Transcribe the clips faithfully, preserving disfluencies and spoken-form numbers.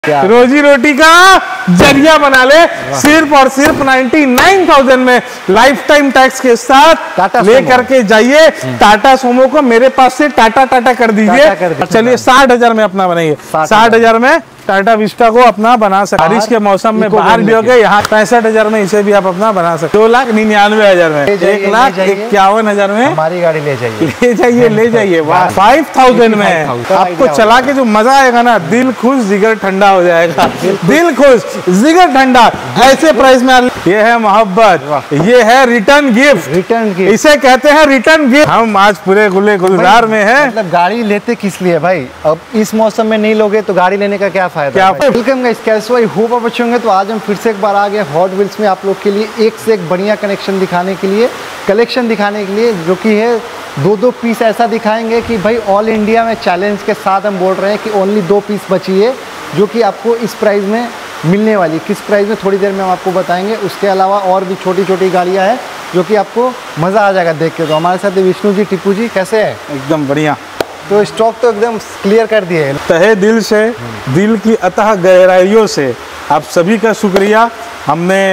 रोजी रोटी का जरिया बना ले सिर्फ और सिर्फ निन्यानवे हज़ार में लाइफ टाइम टैक्स के साथ ले करके जाइए। टाटा सोमो को मेरे पास से टाटा टाटा कर दीजिए। चलिए साठ हजार में अपना बनाइए, साठ हजार में टाटा विस्टा को अपना बना सकते। बारिश के मौसम में बाहर भी हो गए, यहाँ पैंसठ हजार में इसे भी आप अपना बना सकते। दो लाख निन्यानवे हजार में, एक लाख इक्यावन हजार में हमारी गाड़ी ले जाइए, ले जाइए ले जाइए फाइव थाउजेंड में आपको चला के जो मजा आएगा ना, दिल खुश जिगर ठंडा हो जाएगा। दिल खुश जिगर ठंडा, ऐसे प्राइस में ये है मोहब्बत, ये है रिटर्न गिफ्ट। रिटर्न गिफ्ट इसे कहते हैं, रिटर्न गिफ्ट। हम आज पूरे गुले गुलजार में है। मतलब गाड़ी लेते किस लिए भाई, अब इस मौसम में नहीं लोगे तो गाड़ी लेने का क्या फायदा। वेलकम गाइस, कैसे हो? आई होप आप अच्छे होंगे। तो आज हम फिर से एक बार आ गए हॉट व्हील्स में आप लोग के लिए एक से एक बढ़िया कनेक्शन दिखाने के लिए, कलेक्शन दिखाने के लिए, जो कि है दो दो पीस ऐसा दिखाएंगे कि भाई ऑल इंडिया में चैलेंज के साथ हम बोल रहे हैं कि ओनली दो पीस बची है, जो कि आपको इस प्राइस में मिलने वाली। किस प्राइस में थोड़ी देर में हम आपको बताएंगे। उसके अलावा और भी छोटी छोटी गाड़ियाँ हैं जो कि आपको मज़ा आ जाएगा देख के। तो हमारे साथ विष्णु जी, टिप्पू जी, कैसे है? एकदम बढ़िया। तो स्टॉक तो एकदम क्लियर कर दिए है। तहे दिल से, दिल की अतः गहराइयों से आप सभी का शुक्रिया। हमने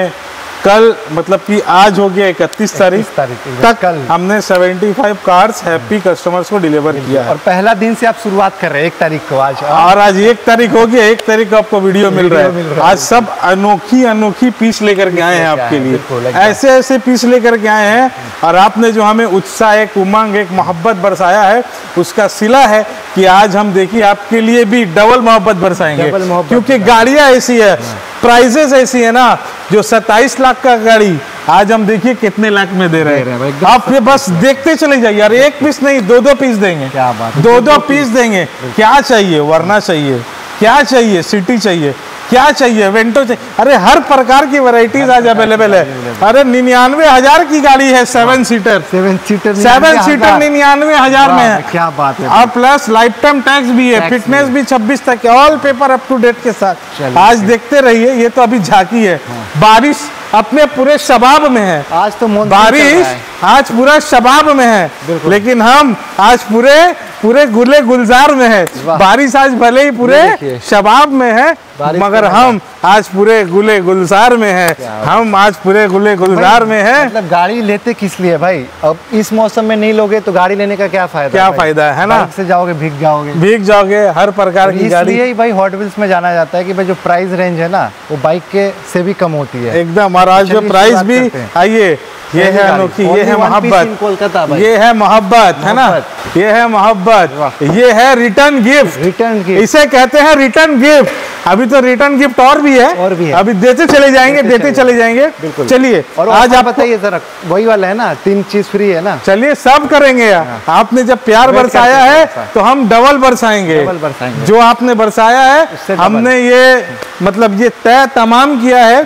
कल मतलब कि आज हो गया इकतीस तारीख तक कल हमने पचहत्तर कार्स हैप्पी कस्टमर्स को डिलीवर किया है। और पहला दिन से आप शुरुआत कर रहे हैं, एक तारीख को आज, और आज एक तारीख हो गया, एक तारीख को आपको वीडियो मिल रहा है। आज सब अनोखी अनोखी पीस लेकर के आए हैं आपके लिए, ऐसे ऐसे पीस लेकर के आए हैं। और आपने जो हमें उत्साह, एक उमंग, एक मोहब्बत बरसाया है, उसका सिला है कि आज हम देखिए आपके लिए भी डबल मोहब्बत बरसाएंगे, क्योंकि गाड़ियां ऐसी है, प्राइजेस ऐसी है ना, जो सत्ताईस लाख का गाड़ी आज हम देखिए कितने लाख में दे रहे हैं। आप ये बस देखते चले जाइए यार, एक पीस नहीं दो दो पीस देंगे, क्या बात, दो दो पीस देंगे। क्या चाहिए? वरना चाहिए, क्या चाहिए? सिटी चाहिए, क्या चाहिए? वेंटो चाहिए। अरे हर प्रकार की वैरायटीज आज अवेलेबल है। अरे निन्यानवे हजार की गाड़ी है, seven seater seven seater seven seater निन्यानवे हजार में है। क्या बात है। और प्लस लाइफ टाइम टैक्स भी है, फिटनेस भी छब्बीस तक, all paper up to date के साथ। आज देखते रहिए, ये तो अभी झांकी है। बारिश अपने पूरे शबाब में है, आज तो बारिश आज पूरा शबाब में है, लेकिन हम आज पूरे पूरे गुले गुलजार में है। बारिश आज भले ही पूरे शबाब में है, मगर हम आज पूरे गुले गुलजार में है। हम आज पूरे गुले गुलजार में है। मतलब गाड़ी लेते किस लिए भाई, अब इस मौसम में नहीं लोगे तो गाड़ी लेने का क्या फायदा, क्या फायदा है ना। बाइक से जाओगे भीग जाओगे, भीग जाओगे। हर प्रकार की गाड़ी, इसलिए भाई हॉट व्हील्स में जाना जाता है कि भाई जो प्राइस रेंज है ना, वो बाइक के से भी कम होती है एकदम। और आज जो प्राइस भी, आइए, ये है अनोखी, ये है मोहब्बत, कोलकाता, ये है मोहब्बत, है ना, ये है मोहब्बत, ये है रिटर्न गिफ्ट। रिटर्न गिफ्ट इसे कहते हैं रिटर्न गिफ्ट। अभी तो रिटर्न गिफ्ट और भी है, और भी है। अभी देते चले जाएंगे, देते, देते चले जाएंगे। चलिए, और आज आप बताइए जरा, वही वाला है ना, तीन चीज फ्री है ना। चलिए सब करेंगे। आपने जब प्यार बरसाया है तो हम डबल बरसाएंगे। जो आपने बरसाया है, हमने ये मतलब ये तय तमाम किया है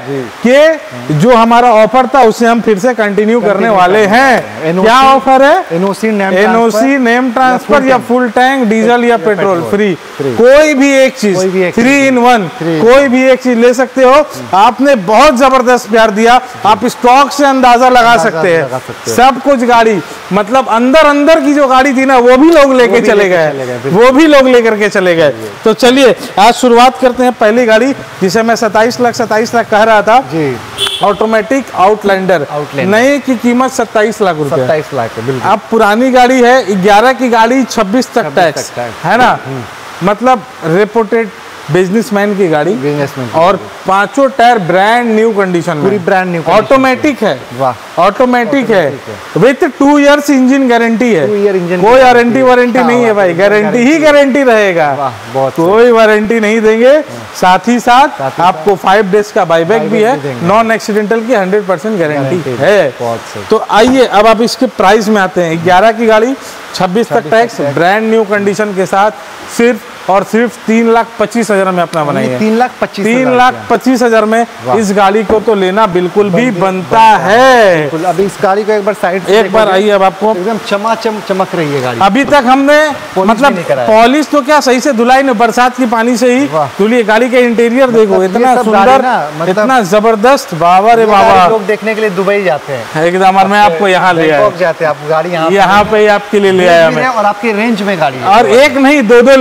कि जो हमारा ऑफर था उसे हम फिर से कंटिन्यू करने वाले हैं। क्या ऑफर है? एनओसी एनओसी नेम ट्रांसफर या फुल टैंक डीजल या पेट्रोल फ्री, कोई भी एक चीज थ्री इन वन, कोई भी एक चीज ले सकते हो। आपने बहुत जबरदस्त प्यार दिया, आप स्टॉक से अंदाजा लगा सकते हैं सब कुछ। गाड़ी मतलब अंदर अंदर की जो गाड़ी थी ना, वो भी लोग लेके चले गए, वो भी लोग लेकर के चले गए। तो चलिए आज शुरुआत करते हैं पहली गाड़ी, जिसे मैं सत्ताईस लाख सत्ताईस लाख कह रहा था जी। ऑटोमेटिक आउटलैंडर, नई की कीमत सत्ताईस लाख रुपए, सत्ताईस लाख है। अब पुरानी गाड़ी है, ग्यारह की गाड़ी, छब्बीस तक टैक्स है ना। मतलब रेपुटेड बिजनेसमैन की गाड़ी, बिजनेसमैन, और पांचों टायर ब्रांड न्यू कंडीशन में, पूरी ब्रांड न्यू, ऑटोमेटिक है। वाह, ऑटोमेटिक है with two years engine guarantee है। कोई वारंटी वारंटी नहीं है भाई, गारंटी ही गारंटी रहेगा, कोई वारंटी नहीं देंगे। साथ ही साथ आपको फाइव डेज का बाईबैक भी है, नॉन एक्सीडेंटल की हंड्रेड परसेंट गारंटी है। तो आइए अब आप इसके प्राइस में आते हैं। ग्यारह की गाड़ी, छब्बीस तक टैक्स, ब्रांड न्यू कंडीशन के साथ, सिर्फ और सिर्फ तीन लाख पच्चीस हजार में अपना बनाइए। तीन लाख पच्चीस तीन लाख पच्चीस हजार में इस गाड़ी को तो लेना बिल्कुल भी बनता है। अभी इस गाड़ी को एक बार साइड एक बार आइए, अब आपको एकदम चमाचम चमक रही है गाड़ी। अभी तक हमने मतलब पॉलिश तो क्या सही से धुलाई नहीं, बरसात की पानी से ही धुली। गाड़ी का इंटीरियर देखो, इतना सुंदर, इतना जबरदस्त, बाबा रे बाबा। लोग देखने के लिए दुबई जाते हैं एकदम, और मैं आपको यहाँ ले आया, जाते हैं आप गाड़ी यहाँ पे आपके लिए ले आया मैं, और आपके रेंज में गाड़ी, और एक नहीं दो दो ले आया हूँ।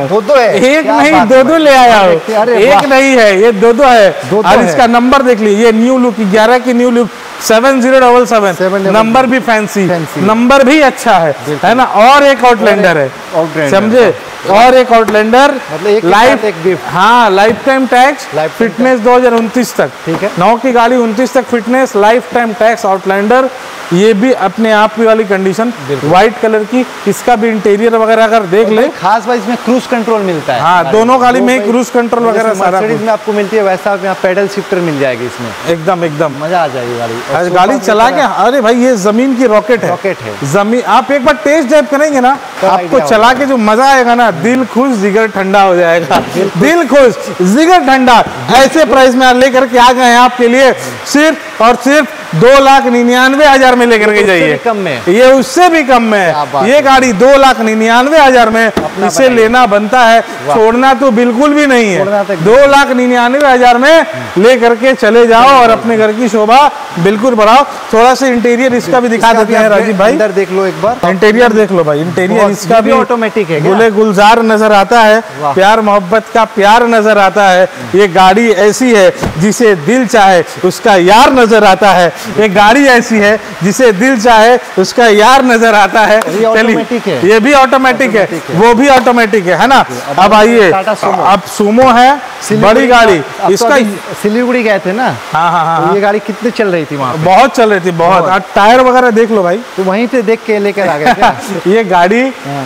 दो दो है, एक नहीं दो दो ले आया हूँ, एक नहीं है, ये दो दो है। और इसका नंबर देख लीजिए, ये न्यू लुक ग्यारह की new look seven zero double seven, number भी फैंसी, नंबर भी अच्छा है, है ना। और एक आउटलैंडर है, समझे, और एक आउटलैंडर लाइफ, हाँ लाइफ टाइम टैक्स, फिटनेस दो हजार उनतीस तक, ठीक है। नौ की गाड़ी उनतीस तक fitness, life time tax Outlander, ये भी अपने आप की वाली कंडीशन, व्हाइट कलर की। इसका भी इंटीरियर वगैरह अगर देख ले, खास बात इसमें क्रूज कंट्रोल मिलता है। हाँ, दोनों गाड़ी में क्रूज कंट्रोल वगैरह सारा में आपको मिलती है, वैसा यहाँ पेडल शिफ्टर मिल जाएगी इसमें, एकदम एकदम मजा आ जाएगी गाड़ी। गाड़ी चला के, अरे भाई ये जमीन की रॉकेट है, रॉकेट है जमीन। आप एक बार टेस्ट ड्राइव करेंगे ना, आपको चला के जो मजा आएगा ना, दिल खुश जिगर ठंडा हो जाएगा, दिल खुश जिगर ठंडा। ऐसे प्राइस में लेकर के आ गए हैं आपके लिए, सिर्फ और सिर्फ दो लाख निन्यानवे हजार में लेकर के जाइए, कम में, ये उससे भी कम में है। ये गाड़ी दो लाख निन्यानवे हजार में, इसे लेना बनता है, छोड़ना तो बिल्कुल भी नहीं है। दो लाख निन्यानवे हजार में लेकर के चले जाओ और अपने घर की शोभा बिल्कुल बढ़ाओ। थोड़ा सा इंटीरियर इसका भी दिखा देते हैं राजीव भाई, अंदर देख लो एक बार, इंटीरियर देख लो भाई, इंटीरियर इसका भी ऑटोमेटिक है, गुले गुलजार नजर आता है, प्यार मोहब्बत का प्यार नजर आता है। ये गाड़ी ऐसी है जिसे दिल चाहे उसका यार नजर आता है, ये गाड़ी ऐसी है जिसे दिल चाहे उसका यार नजर आता है। चलिए, ये भी ऑटोमेटिक है, वो भी ऑटोमेटिक है, है ना। अब आइए, अब सुमो है, बड़ी गाड़ी, इसका सिलीगुड़ी गए थे ना, हाँ हाँ हाँ, ये गाड़ी कितने चल रही थी वहाँ? बहुत चल रही थी, बहुत। टायर वगैरह देख लो भाई, तो वहीं से देख के लेकर आ गए। ये गाड़ी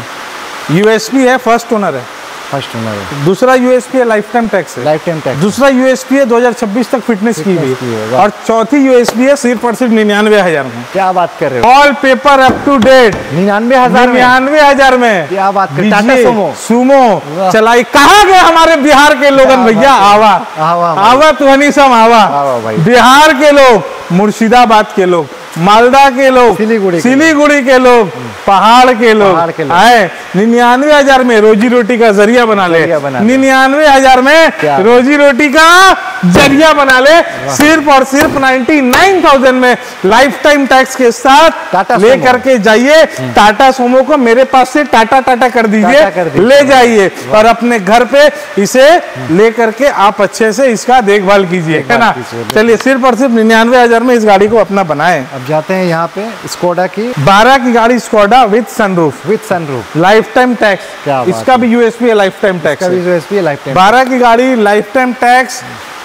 यूएसपी है, फर्स्ट ओनर है, फर्स्ट ओनर है। दूसरा यूएसपी है, लाइफ टाइम टैक्स है, लाइफ टाइम टैक्स। दूसरा यूएसपी है दो हजार छब्बीस तक फिटनेस की हुई, और चौथी यूएसपी है सिर्फ और सिर्फ निन्यानवे हजार में। क्या बात कर रहे हो? All paper up to date, निन्यानवे हजार निन्यानवे हजार में। क्या बात कर, टाटा सुमो, सुमो चलाई। कहाँ गए हमारे बिहार के लोगन भैया? आवा आवा तुहनी सब आवा, बिहार के लोग, मुर्शिदाबाद के लोग, मालदा के लोग, सिलीगुड़ी सिलीगुड़ी के लोग, पहाड़ के लोग आए, निन्यानवे हजार में रोजी रोटी का जरिया बना ले, निन्यानवे हजार में रोजी रोटी का जरिया बना ले, सिर्फ और सिर्फ नाइन्टी नाइन थाउजेंड में लाइफ टाइम टैक्स के साथ ले करके जाइए। टाटा सोमो को मेरे पास से टाटा टाटा कर दीजिए, ले जाइए और अपने घर पे इसे ले करके आप अच्छे से इसका देखभाल कीजिए, है ना। चलिए, सिर्फ और सिर्फ निन्यानवे हजार में इस गाड़ी को अपना बनाए। जाते हैं यहाँ पे स्कोडा की बारह की गाड़ी, Skoda with sunroof, with sunroof, life time tax, इसका भी यूएसपी है, लाइफ टाइम टैक्स, यूएसपी है, लाइफ टाइम। बारह की गाड़ी, life time tax,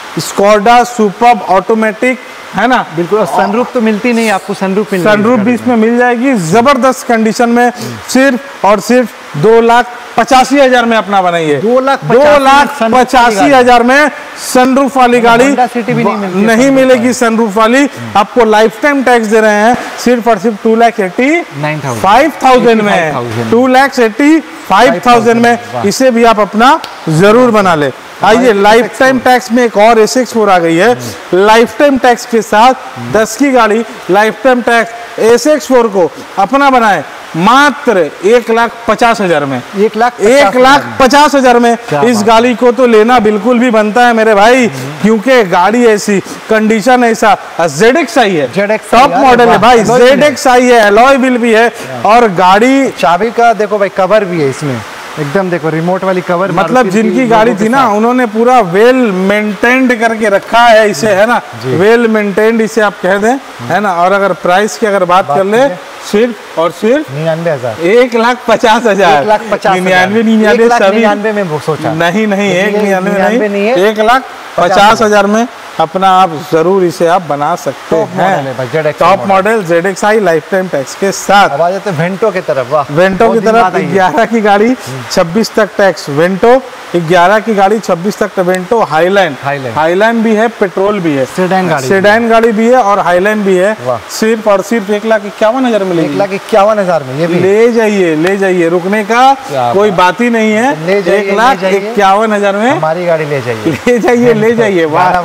Skoda Superb automatic, है ना। बिल्कुल, सनरूफ तो मिलती नहीं आपको, सनरूफ मिल सनरूफ भी इसमें मिल जाएगी, जबरदस्त कंडीशन में, सिर्फ और सिर्फ दो लाख पचासी हजार में अपना बनाइए। दो लाख दो लाख पचासी हजार में सनरूफ वाली गाड़ी सिटी भी नहीं मिलती, नहीं मिलेगी सनरूफ वाली। आपको लाइफ टाइम टैक्स दे रहे हैं सिर्फ और सिर्फ two lakh eighty five thousand में, two lakh eighty five thousand में। इसे भी आप अपना जरूर बना ले। आइए, लाइफ टाइम टैक्स में एक और एस एक्स फोर आ गई है, लाइफ टाइम टैक्स के साथ दस की गाड़ी, life time tax S X four को अपना बनाए मात्र एक लाख पचास हजार में, एक लाख एक लाख पचास हजार में। इस गाड़ी को तो लेना बिल्कुल भी बनता है मेरे भाई, क्योंकि गाड़ी ऐसी, कंडीशन ऐसा, जेड एक्स आई है, टॉप मॉडल है भाई, जेड एक्स आई है, एलॉय व्हील भी है, और गाड़ी चाबी का देखो भाई, कवर भी है इसमें, एकदम देखो रिमोट वाली कवर। मतलब जिनकी गाड़ी थी ना, उन्होंने पूरा वेल मेंटेन्ड करके रखा है इसे, है ना, वेल मेंटेन्ड इसे आप कह दें, है ना। और अगर प्राइस की अगर बात कर ले, सिर्फ और सिर्फ निन्यानवे हजार, एक लाख पचास हजार, एक लाख पचास, निन्यानवे निन्यानवे सभी निन्यानवे में सोचा नहीं नहीं, एक निन्यानवे नहीं, एक लाख पचास हजार में अपना आप जरूर इसे आप बना सकते हैं। Top model Z X I life time tax के साथ। अब आ जाते हैं वेंटो की तरफ। वाह, वेंटो की तरफ। ग्यारह की गाड़ी छब्बीस तक टैक्स, वेंटो ग्यारह की गाड़ी छब्बीस तक, वेंटो हाईलाइन, हाईलाइन भी है, पेट्रोल भी है, सेडान गाड़ी, सेडान गाड़ी भी है और हाईलाइन भी है। सिर्फ और सिर्फ एक लाख इक्यावन हजार में, एक लाख इक्यावन हजार में ये भी ले जाइए, ले जाइए, रुकने का कोई बात ही नहीं है। एक लाख इक्यावन हजार में हमारी गाड़ी ले जाइए, ले जाइए, ले जाइए। वाह, क्या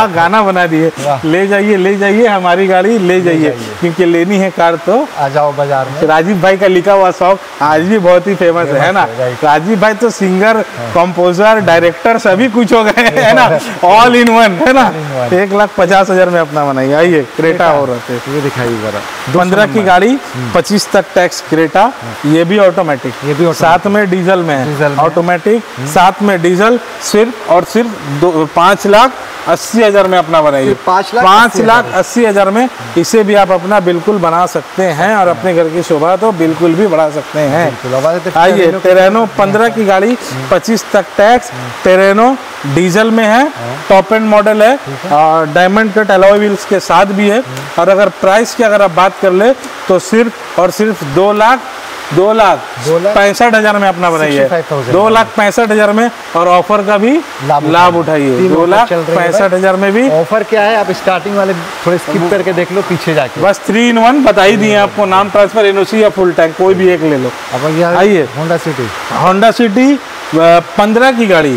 क्या गाना बना दिए, ले जाइए ले जाइए हमारी गाड़ी ले जाइए, क्योंकि लेनी है कार तो आ जाओ बाजार में। राजीव भाई का लिखा हुआ शौक आज भी बहुत ही फेमस है, है ना। राजीव भाई तो सिंगर, कंपोजर, डायरेक्टर सभी कुछ हो गए है ना, ऑल इन वन, है ना। एक लाख पचास हजार में अपना बनाइए। आइए क्रेटा हो रहे थे, ये दिखाइए जरा। पंद्रह की गाड़ी, पच्चीस तक टैक्स क्रेटा, ये भी ऑटोमेटिक, ये भी साथ में डीजल में है, ऑटोमेटिक साथ में डीजल, सिर्फ और सिर्फ पाँच लाख अस्सी हजार में अपना बनाइए। पाँच लाख पाँच लाख अस्सी हजार में इसे भी आप अपना बिल्कुल बना सकते हैं और अपने घर की शोभा तो बिल्कुल भी बढ़ा सकते हैं। आइए टेरेनो पंद्रह की गाड़ी, पच्चीस तक टैक्स, टेरेनो डीजल में है, टॉप एंड मॉडल है, डायमंड कट अलॉय व्हील्स के साथ भी है। और अगर प्राइस की अगर आप बात कर ले तो सिर्फ और सिर्फ दो लाख दो लाख पैंसठ हजार में अपना बनाइए, दो लाख पैंसठ हजार में। और ऑफर का भी लाभ उठाइए, दो लाख पैंसठ हजार में भी ऑफर क्या है। आप स्टार्टिंग वाले थोड़े स्किप करके देख लो पीछे जाके, बस थ्री इन वन बता ही दिए आपको, नाम ट्रांसफर, एनओसी या फुल टैंक कोई भी एक ले लो। आइए होंडा सिटी, होंडा सिटी पंद्रह की गाड़ी,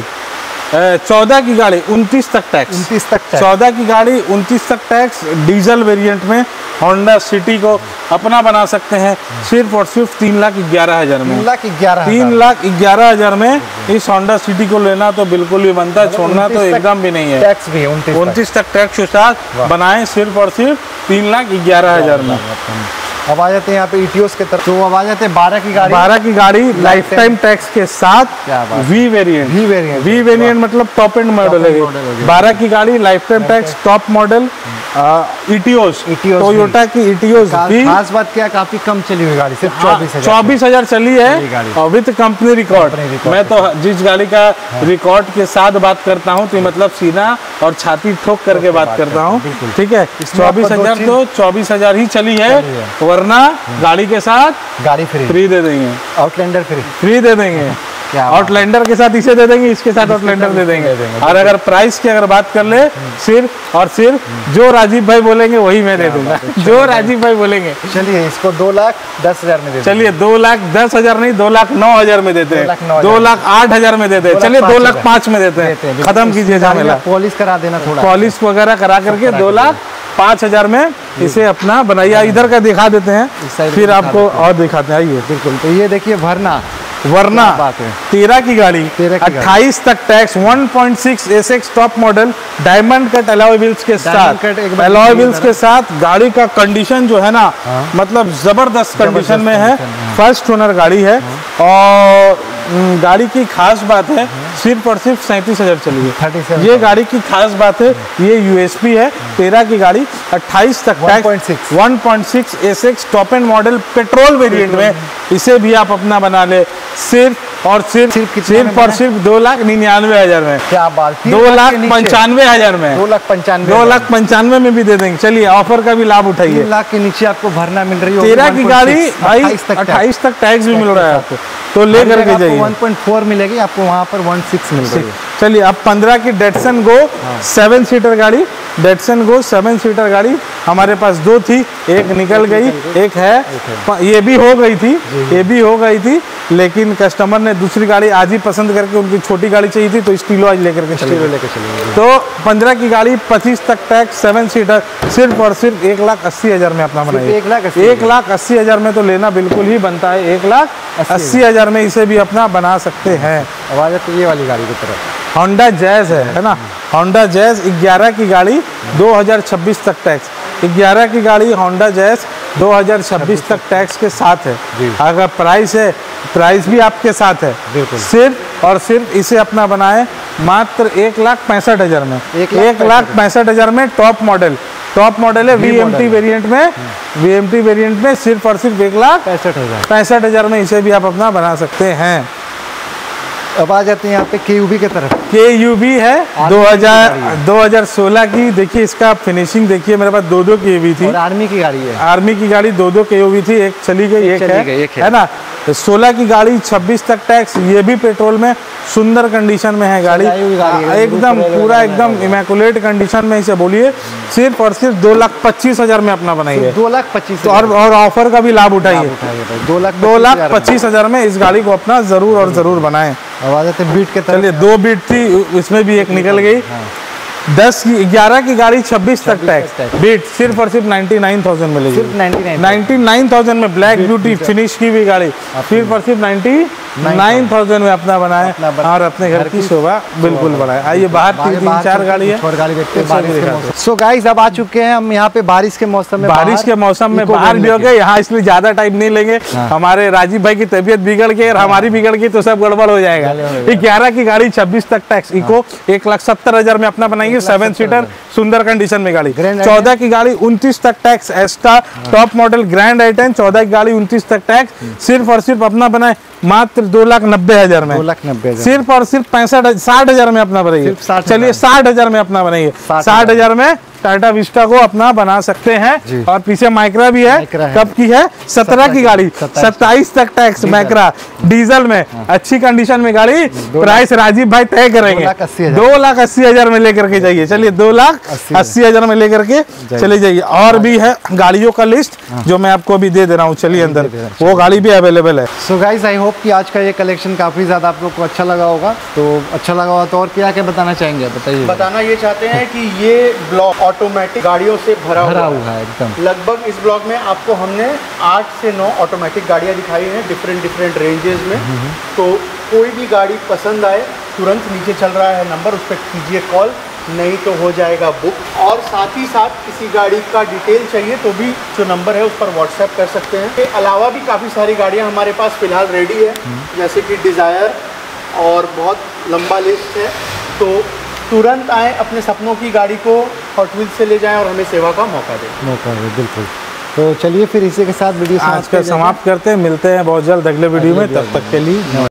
चौदह की गाड़ी, उनतीस तक टैक्स, उनतीस तक चौदह की गाड़ी, उनतीस तक टैक्स, डीजल वेरिएंट में होंडा सिटी को अपना बना सकते हैं सिर्फ और सिर्फ तीन लाख ग्यारह हजार में। तीन लाख ग्यारह तीन लाख ग्यारह हजार में इस होंडा सिटी को लेना तो बिल्कुल भी बनता है, छोड़ना तो एकदम भी नहीं है। टैक्स भी है उनतीस तक टैक्स के साथ बनाए सिर्फ और सिर्फ तीन लाख ग्यारह हजार में। अब आ जाते हैं यहाँ पे ईटियोस के तरफ, तो अब आ जाते हैं बारह की गाड़ी, बारह की गाड़ी लाइफ टाइम टैक्स के साथ, V variant, V variant, V variant मतलब टॉप एंड मॉडल है। बारह की गाड़ी life time tax, top model, Etios, Toyota की ईटियोस भी। खास बात क्या, काफी कम चली हुई गाड़ी, सिर्फ चौबीस हजार चौबीस हजार चली है विद कंपनी रिकॉर्ड। मैं तो जिस गाड़ी का रिकॉर्ड के साथ बात करता हूँ तो मतलब सीना और छाती ठोक करके बात करता हूँ, ठीक है। चौबीस हजार तो चौबीस हजार ही चली है, वरना गाड़ी के साथ गाड़ी फ्री फ्री दे देंगे, आउटलैंडर फ्री फ्री दे देंगे। आउटलैंडर के साथ इसे दे देंगे, इसके साथ आउटलैंडर दे देंगे। और अगर प्राइस की अगर बात कर ले, सिर्फ और सिर्फ जो राजीव भाई बोलेंगे वही मैं दे दूंगा, जो राजीव भाई बोलेंगे। चलिए इसको दो लाख दस हजार में दे, चलिए दो लाख दस हजार नहीं, दो लाख नौ हजार में देते हैं, दो लाख आठ हजार में देते हैं, चलिए दो लाख पाँच में देते हैं, खत्म कीजिए झमेला। पॉलिश करा देना, थोड़ा पॉलिश वगैरह करा करके दो लाख पाँच हजार में इसे अपना बनाइए। इधर का दिखा देते हैं, फिर आपको और दिखाते हैं। आइए बिल्कुल, तो ये देखिए वरना वरना तेरह की गाड़ी, अट्ठाईस तक tax, one point six SX top model, diamond cut alloy wheels के साथ, अलॉय व्हील्स के साथ। गाड़ी का कंडीशन जो है ना, मतलब जबरदस्त कंडीशन में है, फर्स्ट ओनर गाड़ी है। और गाड़ी की खास बात है सिर्फ और सिर्फ सैंतीस हजार चली है, ये गाड़ी की खास बात है, ये यूएसपी है। तेरह की गाड़ी, अट्ठाईस तक tax, one point six SX top end model petrol variant में, इसे भी आप अपना बना ले सिर्फ और सिर्फ सिर्फ और सिर्फ दो लाख निन्यानवे हजार में। क्या बात, दो लाख पंचानवे हजार में, दो लाख पंचानवे दो लाख पंचानवे में भी दे देंगे। चलिए ऑफर का भी लाभ उठाइए। तीन लाख के नीचे आपको भरना मिल रही है। तेरह की गाड़ी भाई अट्ठाईस तक टैक्स भी मिल रहा है आपको, तो ले करके जाइए। वन पॉइंट फोर मिलेगी आपको, वहाँ पर वन सिक्स मिल रही है। चलिए अब पंद्रह की डेटसन गो सेवन सीटर गाड़ी, डेटसन गो सेवन सीटर गाड़ी हमारे पास दो थी, एक निकल गई, एक है, ये भी हो गई थी, ये भी हो गई थी, लेकिन कस्टमर ने दूसरी गाड़ी आज ही पसंद करके, उनकी छोटी गाड़ी चाहिए थी तो स्टीलो आज लेकर के चले लेकर चले। तो पंद्रह की गाड़ी, पच्चीस तक टैक्स, सेवन सीटर, सिर्फ और सिर्फ एक लाख अस्सी हजार में अपना बनाइए। एक लाख एक लाख अस्सी हजार में तो लेना बिल्कुल ही बनता है, एक लाख अस्सी हजार में इसे भी अपना बना सकते हैं। अब आ जाती है ये वाली गाड़ी की तरफ, होंडा जैज है है ना, होंडा जैज ग्यारह की गाड़ी, दो हज़ार छब्बीस तक टैक्स, ग्यारह की गाड़ी होंडा जैज दो हज़ार छब्बीस तक टैक्स के साथ है। अगर प्राइस है, प्राइस भी आपके साथ है, सिर्फ और सिर्फ इसे अपना बनाए मात्र एक लाख पैंसठ हजार में, एक लाख पैंसठ हजार में। टॉप मॉडल, टॉप मॉडल है वीएमटी वेरिएंट में, वीएमटी वेरिएंट में सिर्फ और सिर्फ एक लाख पैंसठ हजार पैंसठ हजार में इसे भी आप अपना बना सकते हैं। अब आ जाते हैं यहाँ पे के यू वी के तरफ, के यू वी है दो हज़ार दो हज़ार सोलह की। देखिए इसका फिनिशिंग देखिए, मेरे पास दो दो के यू वी थी, और आर्मी की गाड़ी है, आर्मी की गाड़ी दो दो के यू वी थी, एक चली गई, एक, एक है, है, है ना। सोलह की गाड़ी, छब्बीस तक टैक्स, ये भी पेट्रोल में सुंदर कंडीशन में है गाड़ी, एकदम पूरा एकदम इमेकुलेट कंडीशन में इसे बोलिए। सिर्फ और सिर्फ दो लाख पच्चीस हजार में अपना बनाइए, दो लाख पच्चीस और और ऑफर का भी लाभ उठाइए। दो लाख दो लाख पच्चीस हजार में इस गाड़ी को अपना जरूर और जरूर बनाएं। अब आ जाते हैं बीट के तरफ, चलिए दो बीट थी, इसमें भी एक निकल गई, दस ग्यारह की गाड़ी छब्बीस तक टैक्स बीट सिर्फ और सिर्फ नाइन्टी नाइन थाउजेंड मिलेगी। सिर्फ नाइन्टी नाइन थाउजेंड में ब्लैक ब्यूटी फिनिश की भी गाड़ी सिर्फ और सिर्फ नाइन्टी नाइन थाउजेंड में अपना बनाए और अपने घर की शोभा बिल्कुल बढ़ाए। आइए बाहर तीन तीन चार गाड़ी है और गाड़ी देखते हैं। सो गाइस अब आ चुके हैं हम यहाँ पे बारिश के मौसम में, बारिश के मौसम में बाहर भी हो गए यहाँ, इसलिए ज्यादा टाइम नहीं लेंगे। हमारे राजीव भाई की तबीयत बिगड़ के और हमारी बिगड़ गई तो सब गड़बड़ हो जाएगा। ग्यारह की गाड़ी छब्बीस तक टैक्स इको एक लाख सत्तर हजार में अपना बनाएंगे, सेवन सीटर सुंदर कंडीशन में गाड़ी। चौदह की गाड़ी उनतीस तक tax Asta top model Grand i ten, चौदह की गाड़ी उनतीस तक टैक्स सिर्फ और सिर्फ अपना बनाए मात्र दो लाख नब्बे हजार में, दो लाख नब्बे हजार सिर्फ और सिर्फ पैंसठ साठ हजार में अपना बनाइए। चलिए साठ हजार में अपना बनाइए, साठ हजार में टाटा विस्टा को अपना बना सकते हैं। और पीछे माइक्रा भी है, है। कब की है? सत्रह की गाड़ी, सत्ताईस तक टैक्स माइक्रा डीजल में अच्छी कंडीशन में गाड़ी। प्राइस राजीव भाई तय करेंगे, दो लाख अस्सी हजार में लेकर के जाइए। चलिए दो लाख अस्सी हजार में लेकर के चले जाइए। और भी है गाड़ियों का लिस्ट जो मैं आपको अभी दे दे रहा हूँ, चलिए अंदर वो गाड़ी भी अवेलेबल है। सो गाइस आई होप कि आज का ये कलेक्शन काफी ज्यादा आप लोग को अच्छा लगा होगा। तो अच्छा लगा होगा तो और क्या क्या बताना चाहेंगे? बताइए। बताना ये चाहते हैं कि ये ब्लॉक ऑटोमेटिक गाड़ियों से भरा, भरा हुआ, हुआ है एकदम। लगभग इस ब्लॉक में आपको हमने आठ से नौ ऑटोमेटिक गाड़ियां दिखाई हैं डिफरेंट डिफरेंट रेंजेस में। तो कोई भी गाड़ी पसंद आए तुरंत नीचे चल रहा है नंबर, उस पर कीजिए कॉल, नहीं तो हो जाएगा बुक। और साथ ही साथ किसी गाड़ी का डिटेल चाहिए तो भी जो नंबर है उस पर व्हाट्सएप कर सकते हैं। इसके अलावा भी काफ़ी सारी गाड़ियाँ हमारे पास फिलहाल रेडी है, जैसे कि डिज़ायर और बहुत लंबा लिस्ट है। तो तुरंत आए, अपने सपनों की गाड़ी को हॉट व्हील्स से ले जाएं और हमें सेवा का मौका दें। मौका दें, बिल्कुल। तो चलिए फिर इसी के साथ वीडियो आज का समाप्त करते हैं, मिलते हैं बहुत जल्द अगले वीडियो में, तब तक के लिए।